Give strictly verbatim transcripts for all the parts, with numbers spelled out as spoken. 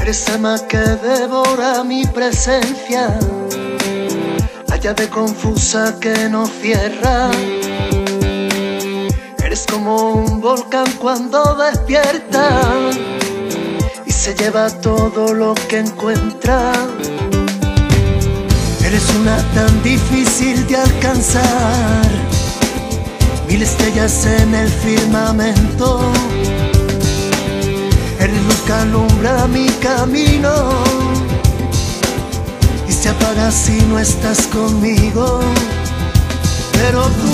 Eres alma que devora mi presencia, la llave confusa que no cierra. Eres como un volcán cuando despierta y se lleva todo lo que encuentra. Eres una tan difícil de alcanzar, mil estrellas en el firmamento. Eres luz que alumbra mi camino y se apaga si no estás conmigo. Pero tú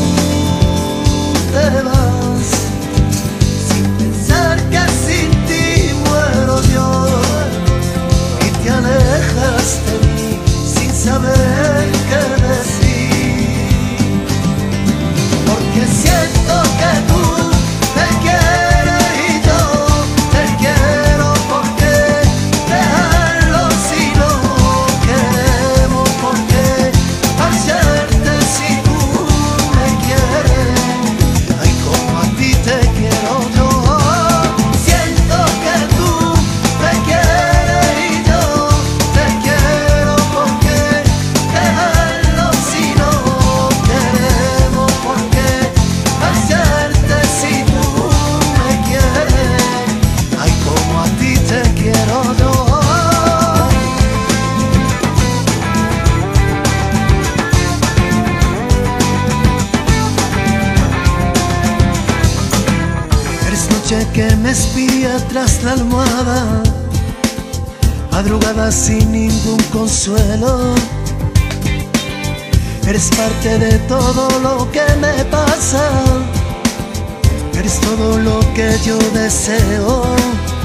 te vas sin pensar que sin ti muero yo, y te alejas de mí sin saber qué decir, porque siento que tú me quieres y yo te quiero. Porque dejarlo si no queremos, porque hacerte si tú me quieres, ay como a ti te quiero yo. Siento que tú me quieres y yo te quiero, porque dejarlo si no queremos, porque hacerte si tú me quieres, ay como a ti te quiero yo. Eres noche que me espía tras la almohada, madrugada sin ningún consuelo. Eres parte de todo lo que me pasa, eres todo lo que yo deseo.